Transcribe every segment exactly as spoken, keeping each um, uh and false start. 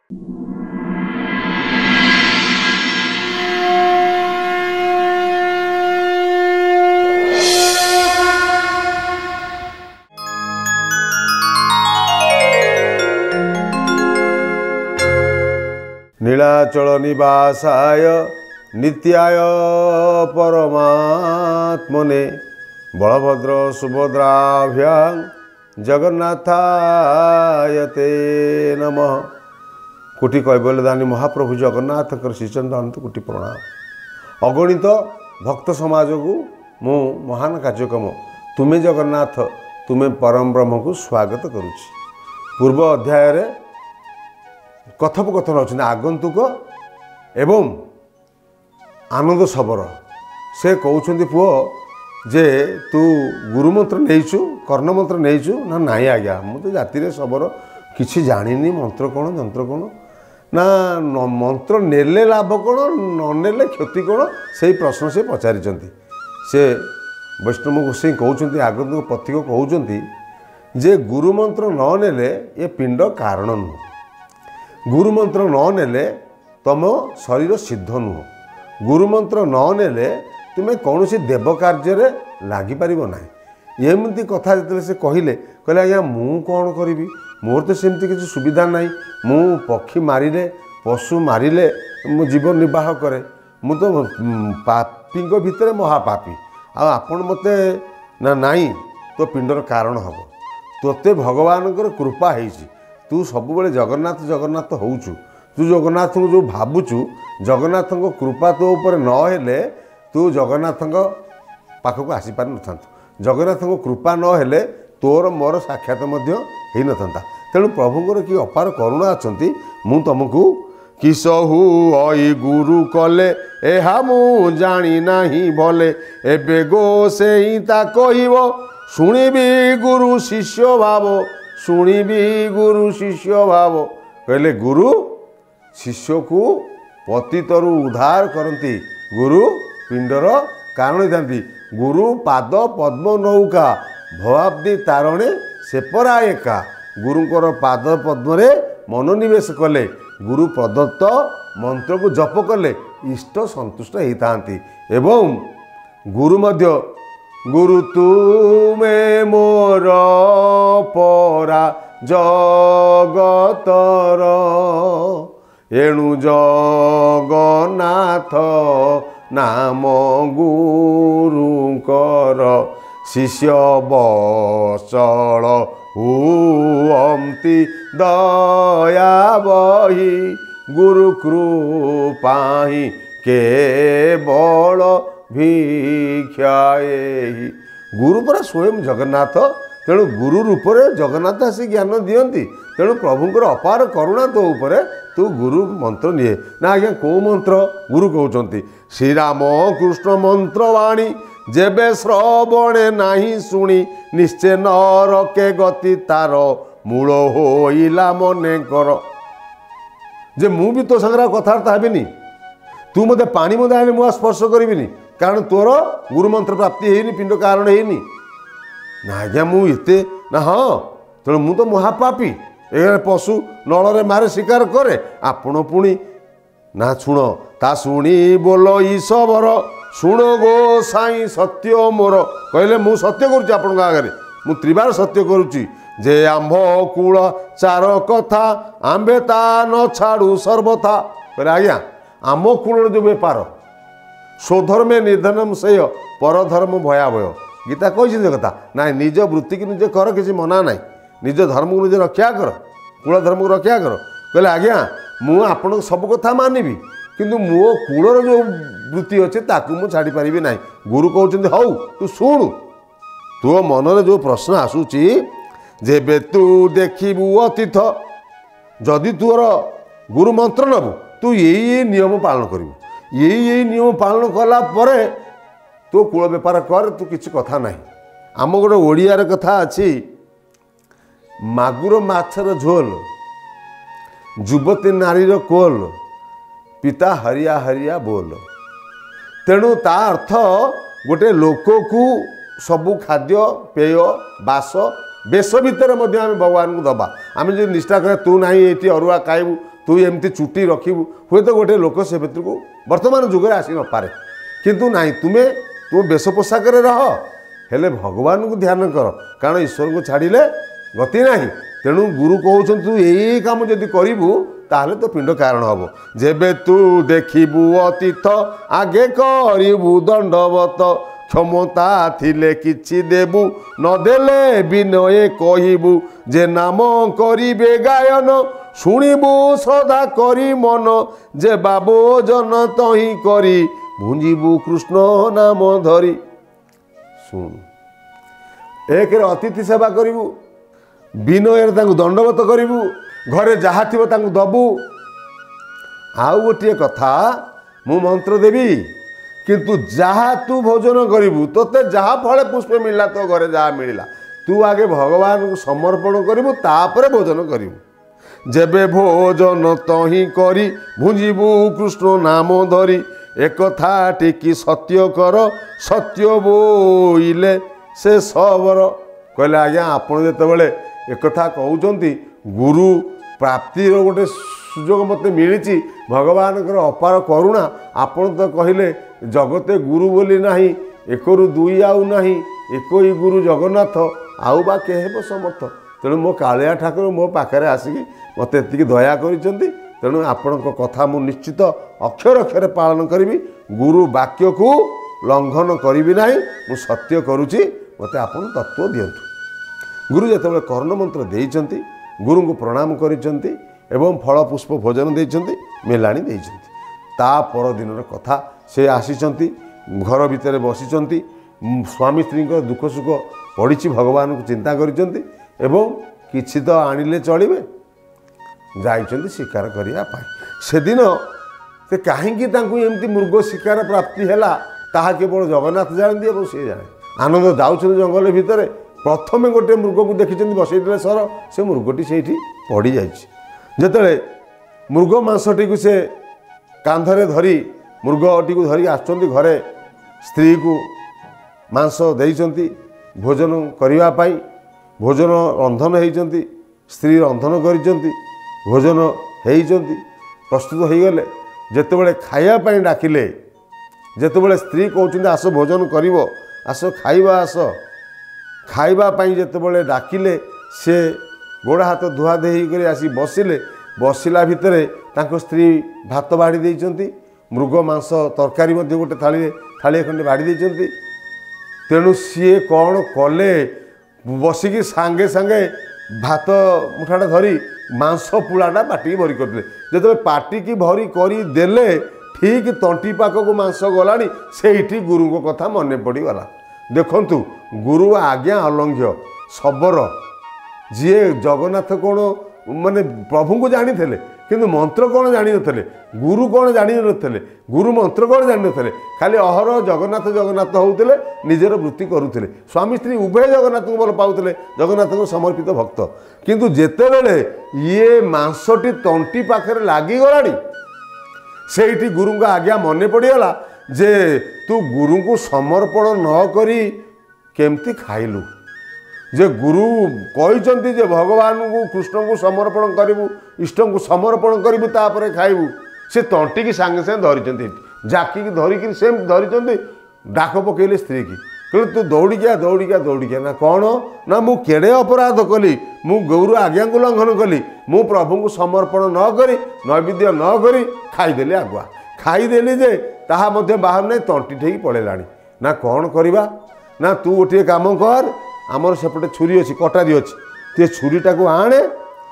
नीलाचल निवासाय नित्याय परमात्मने बलभद्र सुभद्राभ्यां जगन्नाथाय ते नमः। कोटि कैबल्यदानी महाप्रभु जगन्नाथ श्रीचंद्रानंद कोटि प्रणाम। अगणित भक्त समाज को मु महान कार्यक्रम तुम्हें जगन्नाथ तुम्हें परम ब्रह्म को स्वागत करुच्ची। पूर्व अध्याय कथोपकथन अच्छे आगंतुक एवं आनंद सबर से कहते पुओ जे तू गुरुमंत्र नहींचु कर्णमंत्र नहींचु ना नाई आज्ञा मुझे जाति सबर किसी जानी मंत्र कौन जंत्र कौन ना मंत्र नेले लाभ कौन ननेले क्षति कौन से प्रश्न से पचारि से वैष्णव गोसाई कहते आगंतुक पथिक कहते जे गुरुमंत्र न नेले ये पिंड कारण नुह गुरुमंत्र न नेले तुम शरीर सिद्ध नुह गुरुमंत्र न नेले तुम्हें कौन सी देव कार्य लगिपार ना एमती कथा जो से कहले कहले आज्ञा मु कौन करी मोर तो सेमती किसी सुविधा ना मु पक्षी मारे पशु मारे मु जीवन निर्वाह करे मु तो पापी भितर महापापी आपण मते ना नाई तो पिंडर कारण हम तोते भगवान कृपा है तू सब बेले जगन्नाथ जगन्नाथ होचु तू जगन्नाथ को जो भावुचु जगन्नाथ कृपा तो ऊपर न हेले तू जगन्नाथ पाखक आसीपार न जगन्नाथ कृपा न हेले तोर मोर साक्षात हो न था तेणु प्रभुंर कि अपार करुणा अच्छा मु तुमको किसहु अई गुरु कले एहा मु जानी नाही भले एबे गो से कहिब शुणिबी गुरु शिष्य भाव शुणिबी गुरु शिष्य भाव कहले गुरु शिष्य को पतितरु उद्धार करती गुरु पिंडर कारण था गुरु पाद पद्म नौका भवाब्दी तारणे सेपरा एका गुरुंकर पाद पद्म मनोनिवेश कले गुरु प्रदत्त मंत्र को जप कले इष्ट संतुष्ट होता एवं गुरु मध्य गुरु तुमे मोर परा जगतर एणु जगन्नाथ नाम गुरुंकर शिष्य बचल हुअंती दया बही गुरु कृपाही केवल भिक्षाए गुरु परा स्वयं जगन्नाथ तेणु गुरु रूप में जगन्नाथ आसी ज्ञान दियंती तेणु प्रभुंकर अपार करुणा तो उपरे तू गुरु मंत्र निये ना आज्ञा कौ मंत्र गुरु कहते श्रीराम कृष्ण मंत्र वाणी जेबे श्रवणे नाही शुणी निश्चय नरके गति तार मूल होइला मने कर जे मु भी तो संग्रह कथबार्ता हेबिनी तू मते पानी मते आने मुआ स्पर्श करिबिनी कारण तोर गुरु मंत्र प्राप्ति हेनी पिंड कारण हेनी ना आज्ञा मु एते ना हाँ तेणु मु तो महापापी ए पशु नल मारे शिकार करे आपण पुणी ना शुण ता शुणी बोल ईश्वर शुण गो साई सत्य मोर कहले मु सत्य करुच्ची आपण आगे मु त्रिबार सत्य करुच्ची जे आंभ कूल चार कथा आंबे ता न छाड़ू सर्वथा कहले आज्ञा आम कूल जो बेपार स्वधर्मे निर्धनम से परधर्म भयावह गीता कही कथा ना निज वृत्ति की निजे कर किसी मना ना निज धर्म को निजे रक्षा कर कूल धर्म को रक्षा कर कहले आज्ञा मु आपण सब कथा मानिबी किंतु मो कूलर जो वृत्ति अच्छे ताकू मु छाड़ी पारिबी ना गुरु कहते हौ तू शुणु तो मनरे जो प्रश्न आसूची जेबे तू देखिबू अतीथ जदि तोर गुरु मंत्र नबू तू यही नियम पालन करू यही यही नियम पालन कला परे तू कूल बेपार कर तू किसी कथा ना आम गोटे ओडियार कथा अच्छी मागुर माछर झोल युवती नारीर कोल पिता हरिया हरिया बोल तेणु ता अर्थ गोटे लोक को सबू खाद्य पेय बास बेश भितर आम भगवान को दबा आम जो निष्ठा करें तू ना ये अरुआ खाइबू तू तू एमती चुटी रखिबु हुए तो गोटे लोक से भितर को वर्तमान जुगे आसी न पारे किंतु नाई तुमे तुम बेश पोशाक रह हेले भगवान को ध्यान कर कारण ईश्वर को छाड़िले गति ना तेणु गुरु कहते तू यही कम जदि करू ताहले तो पिंड कारण हम जेबे तू देखिबु अतीत आगे करिबु दंडवत क्षमता थिले किछि देबु नदेले विनये कहिबु जे नाम करिबे गायन शुणिबु सदा करी मन जे बाबो जन तही करी भुंजिबु कृष्ण नाम धरी शुण एक अतिथि सेवा करिबु विनय तांको दंडवत करिबु घरे जहाँ थी दबु आउ गोटे कथा मु मंत्र देवी किंतु जहाँ तू भोजन करिबु तोते जहाँ फल पुष्प मिलला तो घरे जहाँ मिलला तू आगे भगवान को समर्पण करिबु तापरे भोजन करिबु जेबे भोजन तही करी भुंजिबु कृष्ण नाम धरी एक था टिकी सत्य कर सत्य बोइले से सबर कहले आज्ञा आपण जेतेबेले एक कथा कहउचंती गुरु प्राप्तिर गोटे सुजोग मत मिली भगवान अपार करुणा आपण तो कहले जगते गुरु बोली नाही एकरु दुई आउ नाही एक ही गुरु जगन्नाथ आउ बा केहेब समर्थ तेणु मो कालिया ठाकुर मो पाखे आसिकी मत एति दया करिसेंती तेणु आपण कथा मु निश्चित अक्षर अक्षर पालन करी गुरु वाक्य को लंघन करी ना मु सत्य करुच्ची मत आपण तत्व दियंतु गुरु जेतेबेले कर्ण मंत्र देइचंती गुरु को प्रणाम करिसेंती एवं फल पुष्प भोजन देइचंती मेलाणी देइचंती ता पर दिन कथा से आसीचंती घर भितर बसिचंती स्वामी स्त्री दुख सुख पड़ी भगवान को चिंता करिसेंती एवं किछि तो आनिले चलिबे जाइचंती शिकार करिया पाई से दिन से कहीं एमती मृग शिकार प्राप्ति है ताहा केवल जगन्नाथ जानती और सी जाने आनंद जाऊँ जंगल भितर प्रथम गोटे मृग को देखी बसई सर से मृगटी से पड़ जाते मृग मांसटी को से कांधरे धरी मृगटी को धरी आसुँच घरे स्त्री को मांस देइचंती भोजन करने भोजन रंधन होती स्त्री रंधन करिसेंती भोजन होती प्रस्तुत हो गले जेतेबेले खाइबा डाकिले जेतेबेले स्त्री कहते आस भोजन कर आस खाइबा आस खाइबा जेतेबेले डाकिले से गोड़ हाथ धुआ धोई कर आसी बसिले बसिला भितर तांको स्त्री भात बाड़ी देइचंती मृग मांस तरकारी गोटे थाली थाली खंडे बाड़ी देइचंती तेणु सी कौन कले बसिकी सांगे सांगे भात मुठाटा धरी मांस पुलाटा पाटी भरी करते जो पाटी की भरी करदेले ठीक तंटी पाखक मांस गलानी से गुरु को कथा मन पड़गला देखंतु गुरु आज्ञा अलंघ्य शबर जी जगन्नाथ कौन माने प्रभु को जानी थे किंतु मंत्र कौन जानी नथिले गुरु कौन जानी नथिले गुरु मंत्र कौन जानी नथिले खाली अहर जगन्नाथ जगन्नाथ होउथिले निजर वृत्ति करुथिले स्वामी स्त्री उभय जगन्नाथ को भल पाउथिले जगन्नाथ को समर्पित भक्त किंतु जेतेबेले ये मांसटी तंटी पाखरे लागी गलानी सेठी गुरु का आज्ञा मन पड़गला जे तू गुरु को समर्पण न करी केमती खाइलु जे गुरु कहते जे भगवान को कृष्ण को समर्पण करूँ इष्ट को समर्पण करूँ तापर खाइबू से तंटी की सांगे सांगे धरी जाकी धरिकी सेम धरी डाक पकईले स्त्री की कहते तू दौड़िया दौड़िया दौड़िया ना कौन ना मु केड़े अपराध कली मु गुरु आज्ञा को लंघन कली मु प्रभु को समर्पण न करी नैवेद्य न करी खाईदेली आगुआ खाईदेली जे ताहा मध्य बाहर नहीं तंटी ठेकी पड़ेलानी ना कौन करवा ना तू गोटे काम कर आमर सेपटे छुरी अच्छी कटारी अच्छी ते छुरीटा को आणे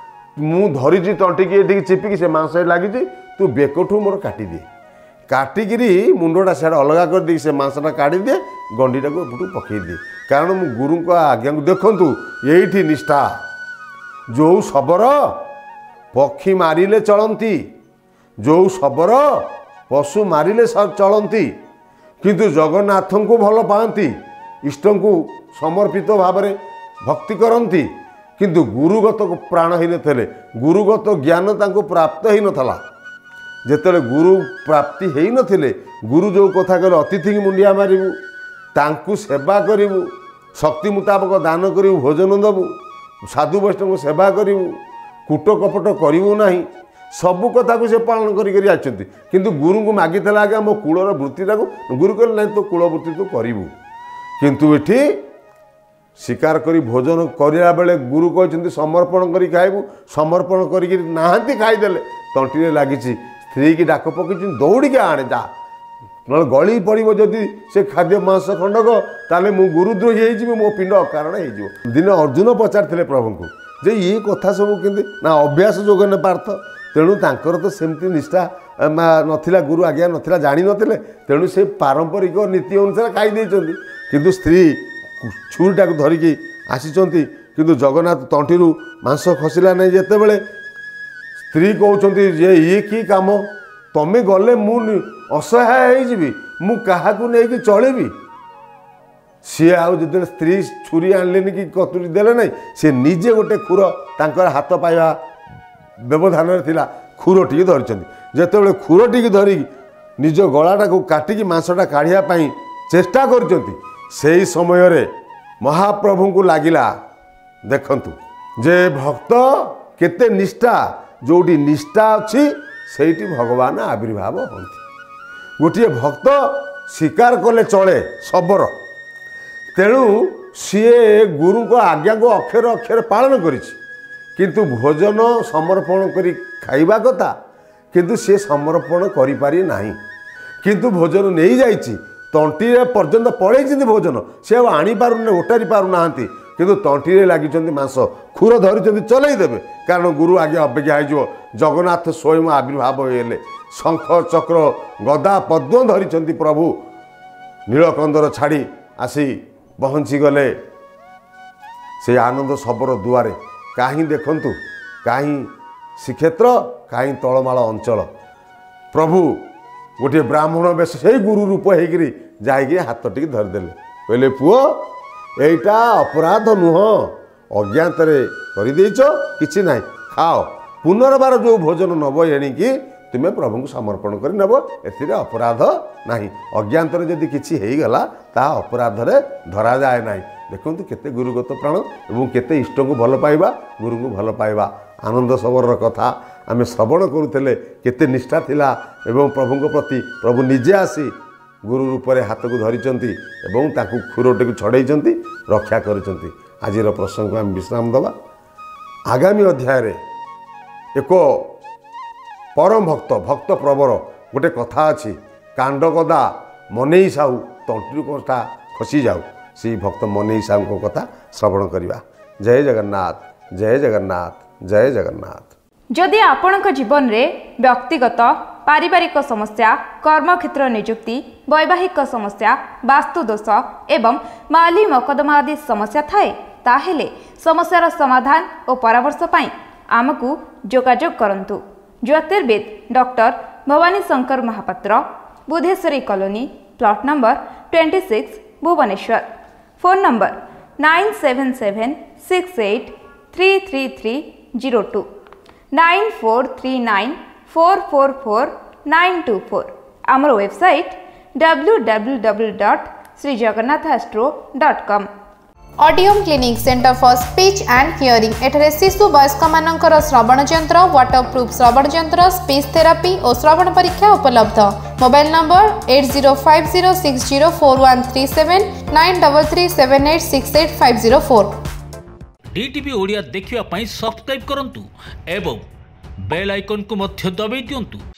मु धरी तंटी की चिपिकी से मांस लगी तू बेकठू मोर काटिदे काटिकी मुंडा सियाड़ अलग कर दी से मांसटा काढ़ी दिए गंडीटा को एपटू पकई दिए कारण मु गुरु को आज्ञा को देखंतु यही निष्ठा जो शबर पक्षी मारिले चलती जो शबर पशु मारिले चलती किंतु जगन्नाथ को भल पाती इष्ट को समर्पित भाव में भक्ति करती किंतु गुरुगत प्राण ही नथिले गुरुगत ज्ञान तांको प्राप्त ही नथला जेतेले गुरु प्राप्ति ही नथिले गुरु जो कथा कहले अतिथि की मुंडिया मारिबू तांकु सेवा करिबू शक्ति मुताबक दान करिबू भोजन दबू साधु वैष्णव सेवा करिबू कूट कपट करिबू नाही सबु कथा को से पालन करी आछंती किंतु गुरु को मागितला आगे मो कूलर वृत्तिटा को गुरु कहले नहीं तो कूल वृत्ति तू करू किंतु एठी शिकार करी भोजन करिया बेले गुरु कहते समर्पण करी खाइबू समर्पण करी नाहांती खाईदेले तंटी लगी स्त्री की डाक पकई दौड़ी के आने जा ना गली पड़ो जदि से खाद्य मांस खंडक ताले मु गुरुद्रोही हो मो पिंड अकारण हो दिने अर्जुन पचार प्रभु को जे ये कथा सब केंद्र ना अभ्यास जोगने पार्थ तेणु तांकर तो सेमती निष्ठा नथिला गुरु आज्ञा नथिला जानी नथिले तेणु से पारंपरिक नीति अनुसार खाई देइचंती किंतु स्त्री छुरीटा को धरिकी आसीचंती किंतु जगन्नाथ तंटी मांस खसला नहीं जेते बेले स्त्री कहउचंती जे ये की काम तमे गले मु असहाय होइजिबी मु काहाकू नहीं कि चलेबी सी आउ जो स्त्री छुरी आणलेनी कि कतुरी देले नहीं सी निजे गोटे खुर तांकर हाथ पाइबा व्यवधान थिला खुरटी धरिचंती जेतेबेले खुरटी धरी निज गलाटा को काटिकी मांसटा काढ़िया पई चेष्टा करचंती सेही समय रे महाप्रभु को लागिला देखंतु जे भक्त केते निष्ठा जोटी निष्ठा अच्छी सेठी भगवान आविर्भाव होती गोटे भक्त स्वीकार कले चले सबरो तेणु सीए गुरु को आज्ञा को अक्षर अक्षर पालन करिछि किंतु भोजन समर्पण करी खाइबा कथा किंतु सी समर्पण करि पारि नाही किंतु भोजन नहीं जाइछि तंटी पर्यंत पड़े भोजन सी आनी पारुने ओटारी पारुना किंतु तंटी लगी मांस खुर धरी चलईदेवे कारण गुरु आगे अपेक्षा हो जगन्नाथ स्वयं आविर्भाव होले शंख चक्र गदा पद्म धरी प्रभु नीलकंदर छाड़ी आसी पहुँची गले से आनंद सबर दुआरे कहीं देखंतु कहीं श्रीक्षेत्र कहीं तलमाल अंचल प्रभु गोटे ब्राह्मण बेश से गुरु रूप होकर जाइए हाथ टी धरदेले कहले पुओ एटा अपराध नुह अज्ञात करदेच कि ना खाओ पुनर्बार जो भोजन नब एणिकी तुम्हें प्रभु को समर्पण कर नब ए अपराध नहीं अज्ञात जदि किसी होगला ता अपराध रे धरा जाए ना देखो केते गुरुगत प्राण एवं केते इष्ट को भल पाइबा गुरु को भल पाइबा आनंद सबर कथा आम श्रवण करुले केते निष्ठा थिला एवं प्रभु प्रति प्रभु निजे आसी गुरु रूप में हाथ को धरी खुरोटे को छड़े रक्षा करिसेंती आज प्रसंग आम विश्राम दबा आगामी अध्याय एक परम भक्त भक्त प्रवर गोटे कथा अच्छी कांडगदा मनई साहू तंटू कथा खसी जाऊ से भक्त मनई साहू को कथा श्रवण करवा। जय जगन्नाथ जय जगन्नाथ जय जगन्नाथ। जदि आपणक जीवन रे व्यक्तिगत पारिवारिक समस्या कर्मक्षेत्र नियुक्ति वैवाहिक समस्या वास्तुदोष एवं माली मकदमा आदि समस्या थाए ताहेले समस्यार समाधान और परामर्श पाई आमकु जोगाजोग करंतु। ज्योतिर्वेद doctor Bhabani Shankar Mahapatra Budheswari colony plot number छब्बीस Bhubaneswar. Phone number nine seven seven six eight three three three zero two nine four three nine four four four nine two four. आमर website W W W dot Shri Jagannath astro dot com. Audium clinic centre for speech and hearing एठरे शिशु वयस्क मानकर श्रवण यंत्र waterproof श्रवण यंत्र speech therapy और श्रवण परीक्षा उपलब्ध। Mobile number eight zero five zero six zero four one three seven nine double three seven eight six eight five zero four. DTV Odia देखिवा पई सब्सक्राइब करंतु एवं बेल आइकन को मध्य दबाई दियंतु।